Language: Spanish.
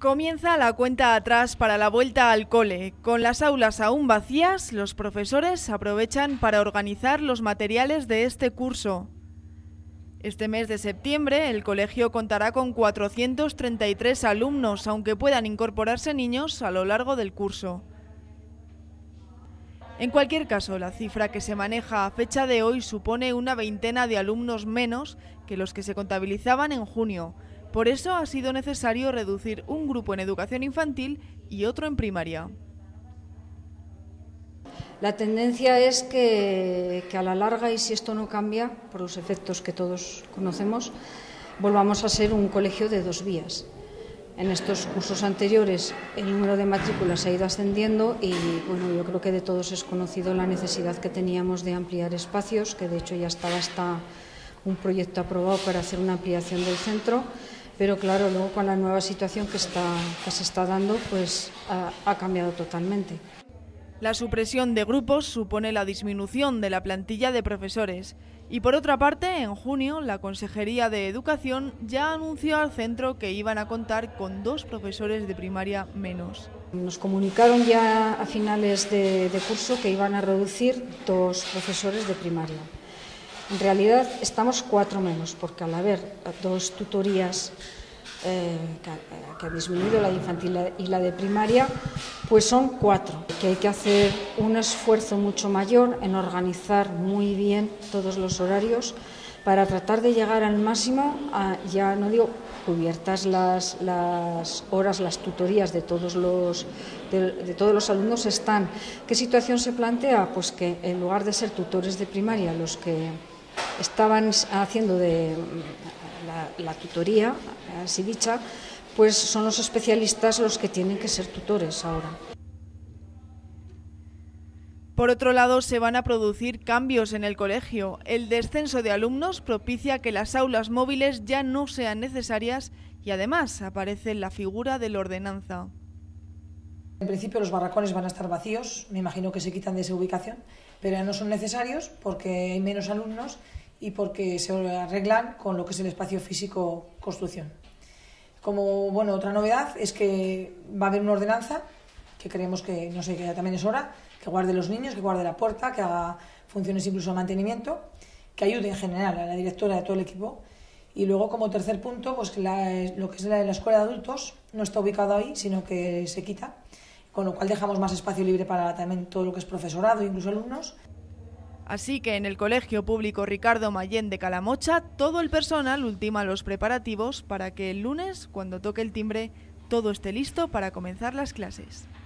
Comienza la cuenta atrás para la vuelta al cole. Con las aulas aún vacías, los profesores aprovechan para organizar los materiales de este curso. Este mes de septiembre, el colegio contará con 433 alumnos, aunque puedan incorporarse niños a lo largo del curso. En cualquier caso, la cifra que se maneja a fecha de hoy supone una veintena de alumnos menos que los que se contabilizaban en junio. Por eso ha sido necesario reducir un grupo en educación infantil y otro en primaria. La tendencia es que a la larga, y si esto no cambia, por los efectos que todos conocemos, volvamos a ser un colegio de dos vías. En estos cursos anteriores el número de matrículas ha ido ascendiendo y bueno, yo creo que de todos es conocido la necesidad que teníamos de ampliar espacios, que de hecho ya estaba hasta un proyecto aprobado para hacer una ampliación del centro. Pero claro, luego con la nueva situación que se está dando, pues ha cambiado totalmente. La supresión de grupos supone la disminución de la plantilla de profesores. Y por otra parte, en junio, la Consejería de Educación ya anunció al centro que iban a contar con 2 profesores de primaria menos. Nos comunicaron ya a finales de curso que iban a reducir 2 profesores de primaria. En realidad estamos 4 menos, porque al haber 2 tutorías que ha disminuido, la de infantil y la de primaria, pues son 4, que hay que hacer un esfuerzo mucho mayor en organizar muy bien todos los horarios para tratar de llegar al máximo, ya no digo cubiertas las horas, las tutorías de todos los alumnos están. ¿Qué situación se plantea? Pues que en lugar de ser tutores de primaria los que estaban haciendo de la tutoría, así dicha, pues son los especialistas los que tienen que ser tutores ahora. Por otro lado, se van a producir cambios en el colegio. El descenso de alumnos propicia que las aulas móviles ya no sean necesarias y además aparece la figura del ordenanza. En principio los barracones van a estar vacíos, me imagino que se quitan de esa ubicación, pero ya no son necesarios porque hay menos alumnos y porque se arreglan con lo que es el espacio físico construcción. Como bueno, otra novedad es que va a haber una ordenanza que creemos que, no sé, que ya también es hora, que guarde los niños, que guarde la puerta, que haga funciones incluso de mantenimiento, que ayude en general a la directora de todo el equipo. Y luego, como tercer punto, pues lo que es la escuela de adultos no está ubicado ahí, sino que se quita, con lo cual dejamos más espacio libre para también todo lo que es profesorado, incluso alumnos. Así que en el Colegio Público Ricardo Mayén de Calamocha, todo el personal ultima los preparativos para que el lunes, cuando toque el timbre, todo esté listo para comenzar las clases.